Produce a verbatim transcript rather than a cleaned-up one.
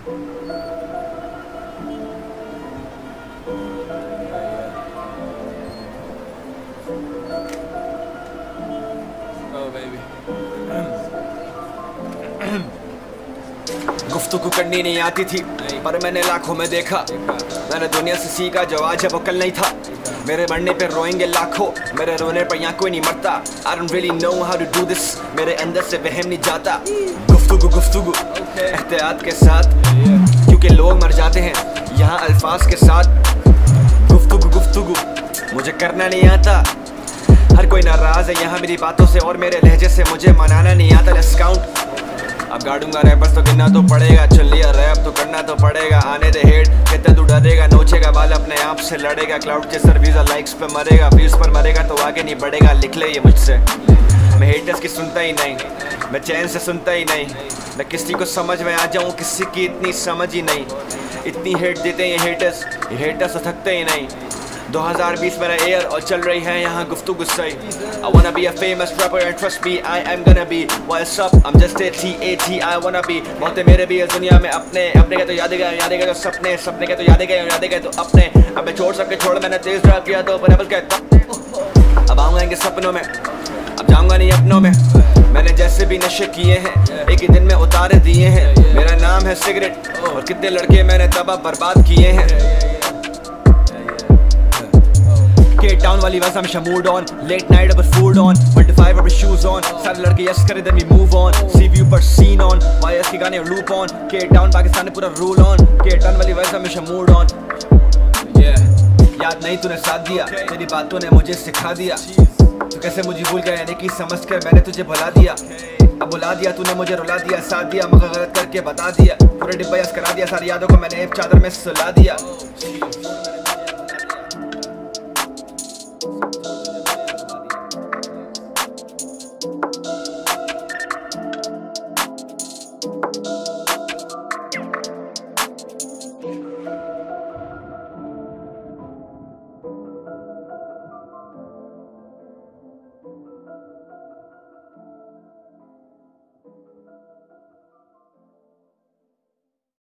गुफ्तगू करनी नहीं आती थी पर मैंने लाखों में देखा। मैंने दुनिया से सीखा जो आज है वो कल नहीं था। मेरे मरने पे रोएंगे लाखों, मेरे रोने पर यहाँ कोई नहीं मरता। I don't really know how to do this, मेरे अंदर से वहम नहीं जाता। गुफ्तगू गुफ्तगू एहतियात के साथ, क्योंकि लोग मर जाते हैं यहाँ अल्फाज के साथ। गुफ्तगू गुफ्तगू मुझे करना नहीं आता। हर कोई नाराज है यहाँ मेरी बातों से और मेरे लहजे से मुझे मनाना नहीं आता। Let's count. अब गाड़ूंगा रैपर्स तो गिनना तो पड़ेगा। चल लिया रैप तो करना तो पड़ेगा। आने दे हेट कितना तू डरेगा, नोचेगा वाला अपने आप से लड़ेगा। क्लाउड के सर वीजा लाइक्स पे मरेगा, व्यूज पर मरेगा तो आगे नहीं बढ़ेगा। लिख ले ये मुझसे, मैं हेटर्स की सुनता ही नहीं, मैं चैन से सुनता ही नहीं। मैं किसी को समझ में आ जाऊँ, किसी की इतनी समझ ही नहीं। इतनी हेट देते हैं ये हेटर्स, ये हेटर्स तो थकते ही नहीं। दो हज़ार बीस मेरा एयर और चल रही है यहाँ गुफ्तगू सही। I wanna be a famous rapper and trust me I am gonna be what's up I'm just a T A T I wanna be। बहुत है मेरे भी इस दुनिया में अपने, अपने के तो याद गए याद गए तो सपने, सपने के तो याद गए याद गए तो अपने। अब मैं छोड़ सबके छोड़, मैंने तेज ड्राइव किया तो पर कहता अब आऊँगा इनके सपनों में, अब जाऊँगा नहीं अपनों में। मैंने जैसे भी नशे किए हैं एक ही दिन में उतारे दिए हैं। मेरा नाम है सिगरेट और कितने लड़के मैंने तबाह बर्बाद किए हैं। Cape Town वाली वैसा हमेशा मूड ऑन, लेट नाइट अब फूड ऑन, पच्चीस अब शूज ऑन। सारे लड़के यस करे then we move on, sea view पर सीन ऑन, वायस के गाने loop on. Cape Town Pakistan में पूरा रूल ऑन, केप टाउन वाली वैसा हमेशा मूड ऑन। याद नहीं तूने साथ दिया, तेरी बातों ने मुझे सिखा दिया। तो कैसे मुझे भूल गया यानी कि समझ कर मैंने तुझे भुला दिया। अब बुला दिया तूने मुझे रुला दिया, साथ दिया मगर गलत करके बता दिया। पूरे डिब्बा यस करा दिया, सारी यादों को मैंने एक चादर में सुला दिया।